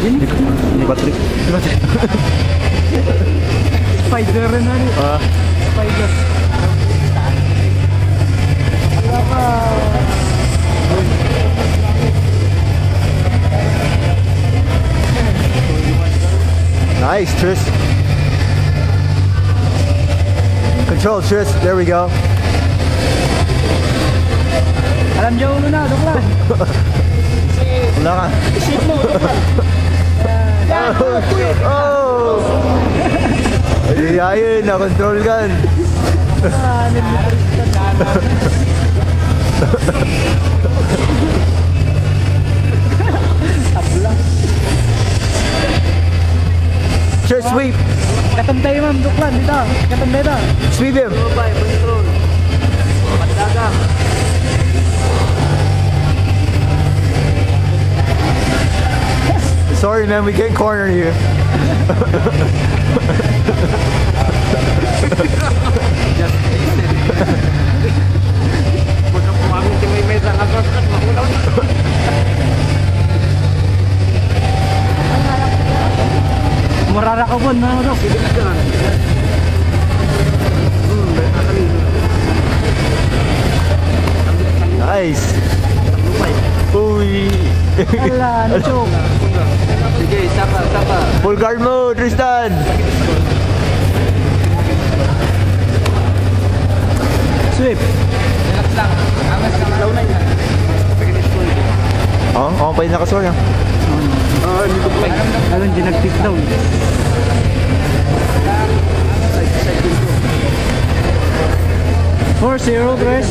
Hindi Patrick. Spider rin na rin. Spider. Nice, Tris. Control, Tris. There we go. Alam niyo ulo na, dok lang. Wala ka. Isip mo, dok lang. Oh! Ayun, na-control gan. Sure, sweep. Katambay ma'am, dok lang, dito. Katambay na. Sweep him. Control. Pagdagang. Sorry, man, we can't corner you. Just Murara ka bon, mga dok. Nice. Uy. Wala, na-choke. Sige, sapa. Full guard mode, Tristan. Sweep. Relax lang. Angas ka malaw na yun. Oo, pa yung nakasore yan. Hindi ko play. Alam, di nag-tip down. 4-0, Chris.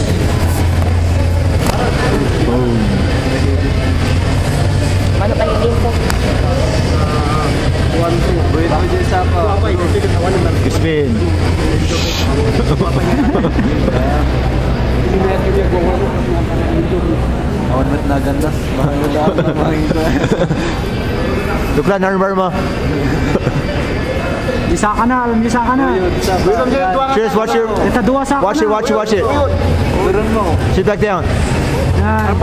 Boom. Ano kayo game ko? 1-2. Wait, sapa. Spin. Awan ba't naganda? Duklan, armbar mo. Isa ka na, alam isa ka na. Cheers, watch your... Ito, duwa sa ka na. Watch it. Sit back down. Yan.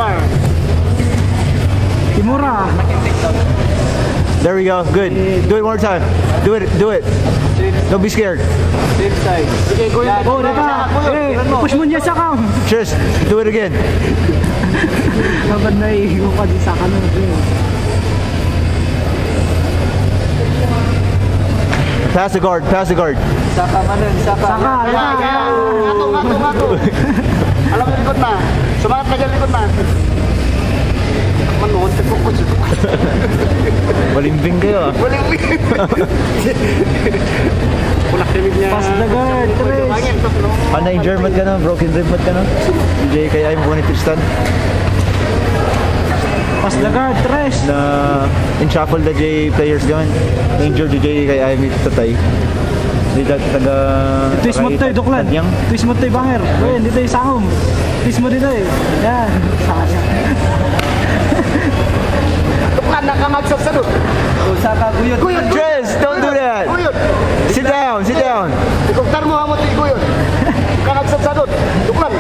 Timura. There we go, good. Do it one more time. Do it. Don't be scared. Safe side. Okay, go yun. Go, data. Hey, push mo niya sa ka. Cheers, do it again. Laban na ihigo ka di sa ka na. Pass the guard. Saka manin, saka. Ngato. Alam mo likod na. Sumangat na dyan likod na. Manood, tagpukos. Balimbing kayo ah. Pass the guard, Tres. Na-injured mat ka na, broken rib mat ka na. DJ kaya yung buwan ni Tristan. Pass the guard, Tres. Na in-shuffle the J players gawin. Na-injured DJ kaya ay may tatay. Hindi taga... Twist mo tayo, Duklan. Twist mo tayo, banger. Wait, dito yung sangom. Twist mo dito eh. Yan. Duklan, nakamagsap sa doon. Saka, guyot. Tres, don't do that. Sit down. Ikuktar mo hamot yung guyot. Kamagsap sa doon. Duklan.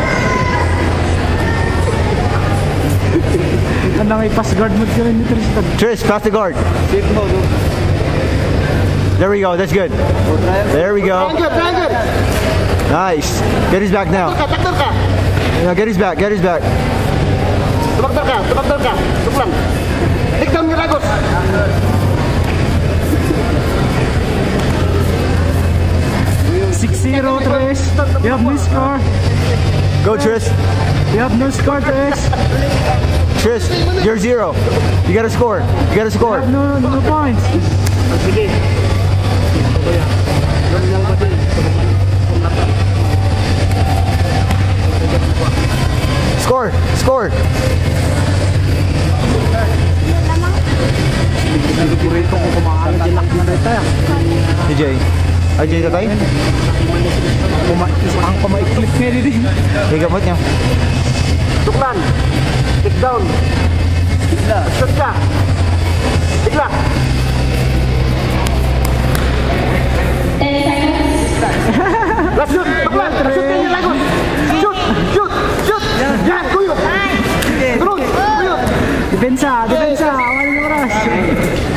Ano may pass guard mo ka rin ni Tristan. Tris, pass the guard. Safe mo, There we go, that's good. There we go. Triangle. Nice. Get his back now. Taktor ka. No, get his back. Tumaktor ka. Duklan. Take down yung Ragos. $6-0, Tres. You have no score. Go, Tris. You have no score, Tres. Tris, you're 0. You gotta score. You have no points. Sige. Score. Burrito ko kumain ng jalak na reta. DJ. Ay, tatay? Ang pamaiklip niya din. Gamot niya. Duklan. Take down. Shoot ka. Bigla. 10 seconds. Let's shoot. Duklan. Shoot niya yung Lagos. Shoot. Yan. Kuyot. Turun. Kuyot. Depensa. Awal ng oras.